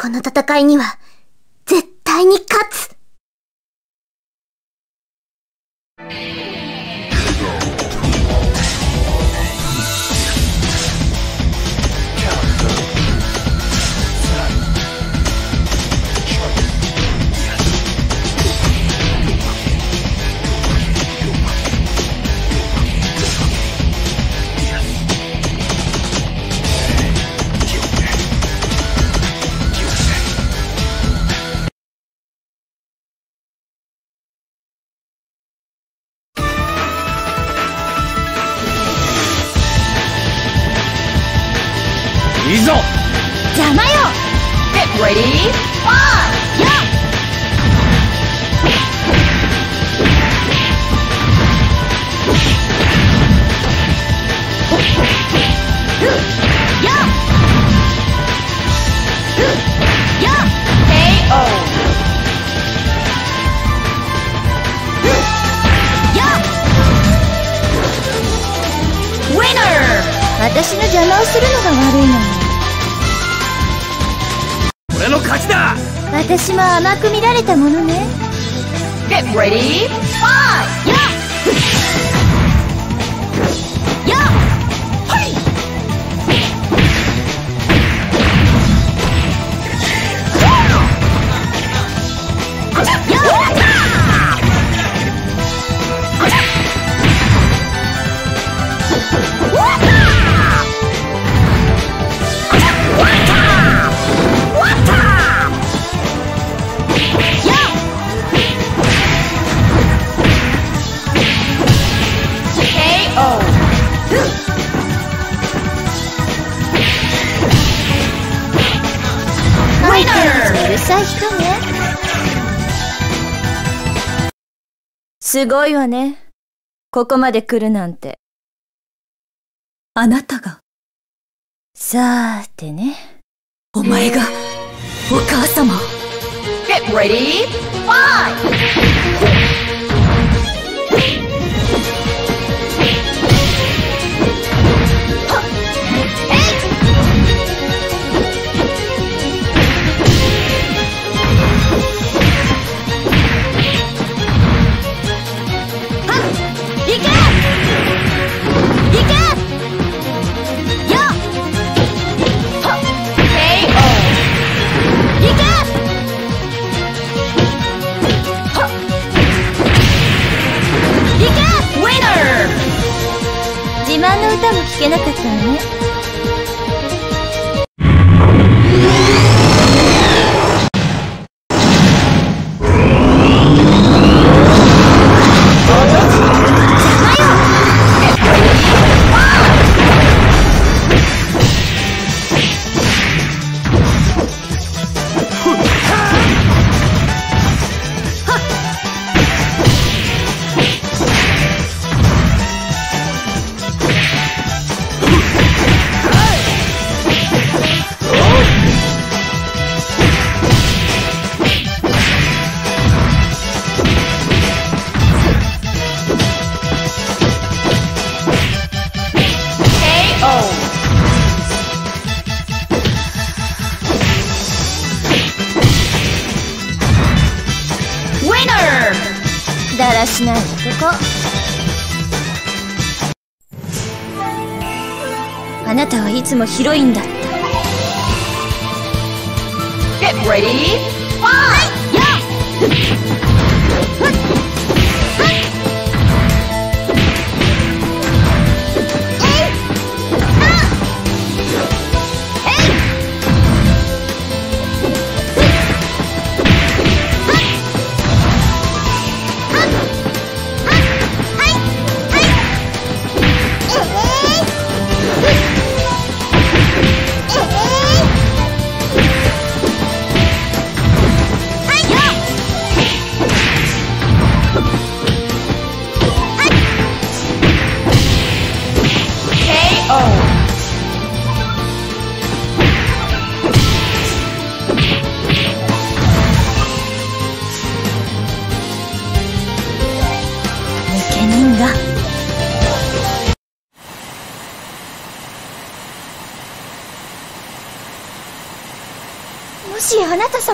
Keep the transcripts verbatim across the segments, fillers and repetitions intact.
この戦いには、絶対に勝つ。 いいぞ。 邪魔よ。 Get ready, fight! やっやっやっケーオーやっ Winner! 私の邪魔をするのが悪いのよ。 俺の勝ちだ。 私も甘く見られたものね。 Get ready, fight! やっやっはいうるさい人ね。すごいわね。ここまで来るなんて。 あなたが、 さーてね。 お前が、お母様。 Get ready, fight! 自慢の歌も聞けなかったのね。だらしない男。あなたはいつもヒロインだった。 Get ready, fight! やっ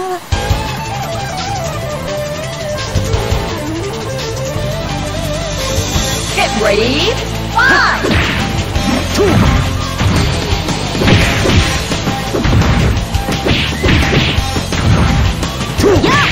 は。 Get ready, fight! Yeah!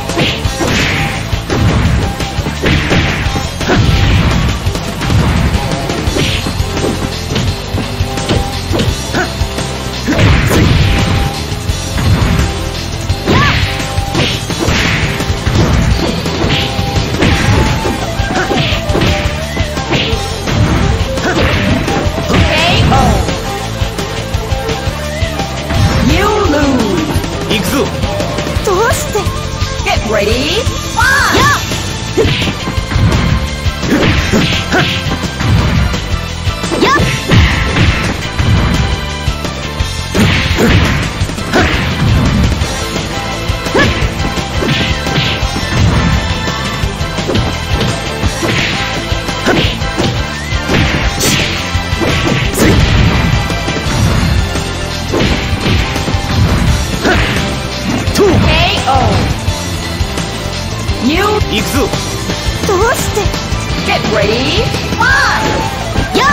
Get ready, fight! Yeah! You 行くぞ。どうして Get ready, fight! Yeah!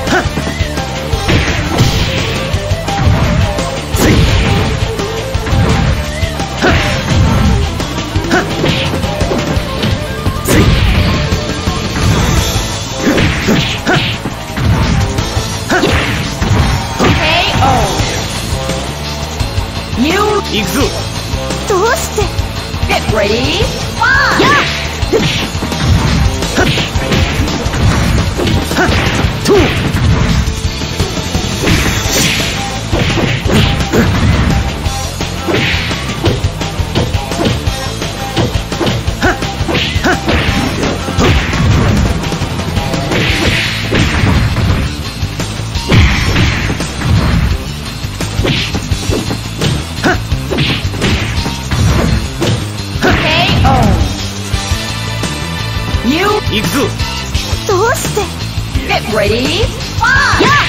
You 行くぞ。どうして Get ready, fight! Yeah! Two! You 行くぞ。どうして Get ready, fight! Yeah!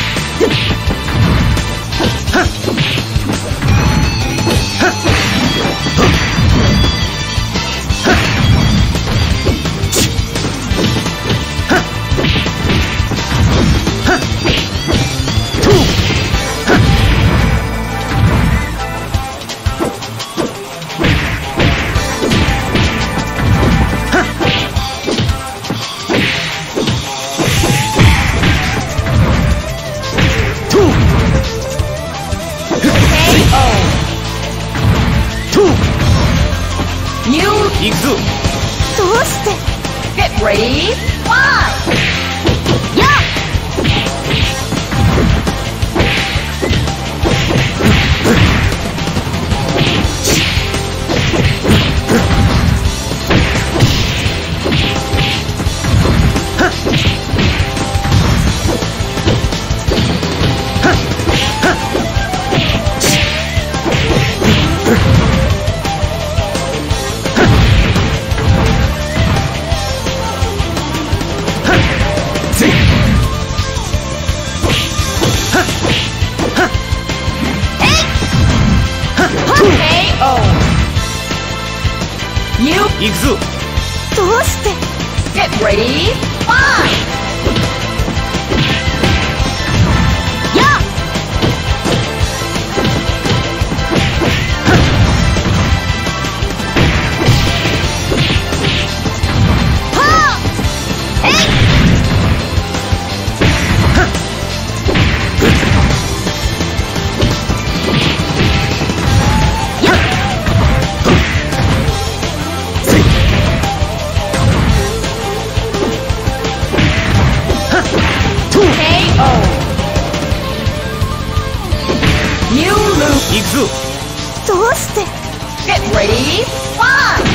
You 行くぞ。どうして Get ready, fight! Yeah! You 行くぞ。どうして Get ready, fight! Yeah! Ha! Hey! You lose. 行くぞ。どうして Get ready, fight!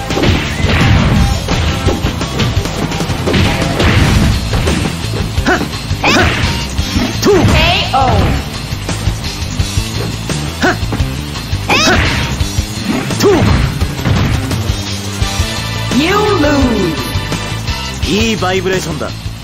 Huh! いいバイブレーションだ。